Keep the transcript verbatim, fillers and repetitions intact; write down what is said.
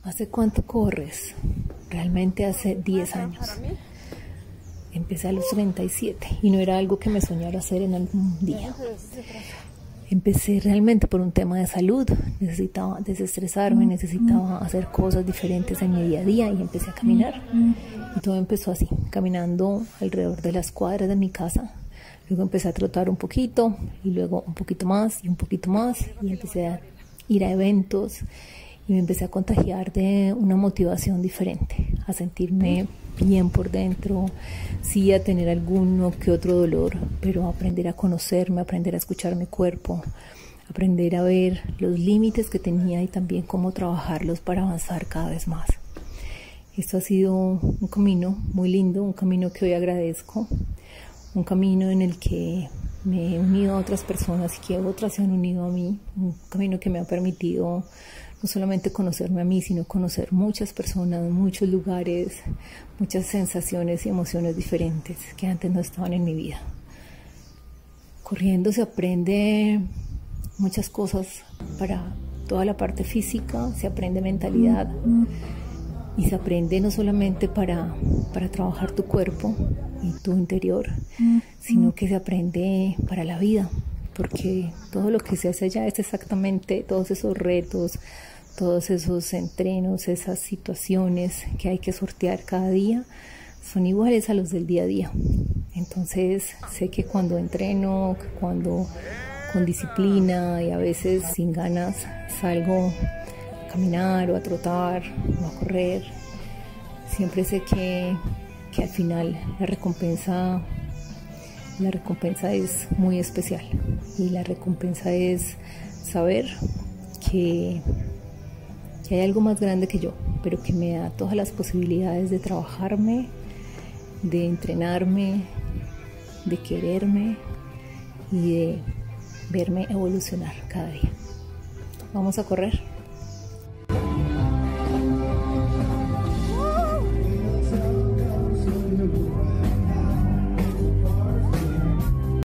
¿Hace cuánto corres? Realmente hace diez años. Empecé a los treinta y siete y no era algo que me soñara hacer en algún día. Empecé realmente por un tema de salud. Necesitaba desestresarme, necesitaba hacer cosas diferentes en mi día a día y empecé a caminar. Y todo empezó así, caminando alrededor de las cuadras de mi casa. Luego empecé a trotar un poquito y luego un poquito más y un poquito más y empecé a ir a eventos y me empecé a contagiar de una motivación diferente, a sentirme bien por dentro, sí a tener alguno que otro dolor, pero aprender a conocerme, aprender a escuchar mi cuerpo, aprender a ver los límites que tenía y también cómo trabajarlos para avanzar cada vez más. Esto ha sido un camino muy lindo, un camino que hoy agradezco, un camino en el que me he unido a otras personas y que otras se han unido a mí, un camino que me ha permitido no solamente conocerme a mí, sino conocer muchas personas, muchos lugares, muchas sensaciones y emociones diferentes que antes no estaban en mi vida. Corriendo se aprende muchas cosas para toda la parte física, se aprende mentalidad y se aprende no solamente para, para trabajar tu cuerpo y tu interior, sino que se aprende para la vida, porque todo lo que se hace allá es exactamente todos esos retos, todos esos entrenos, esas situaciones que hay que sortear cada día, son iguales a los del día a día. Entonces sé que cuando entreno, cuando con disciplina y a veces sin ganas salgo a caminar o a trotar o a correr, siempre sé que, que al final la recompensa, la recompensa es muy especial y la recompensa es saber que que hay algo más grande que yo, pero que me da todas las posibilidades de trabajarme, de entrenarme, de quererme y de verme evolucionar cada día. Vamos a correr.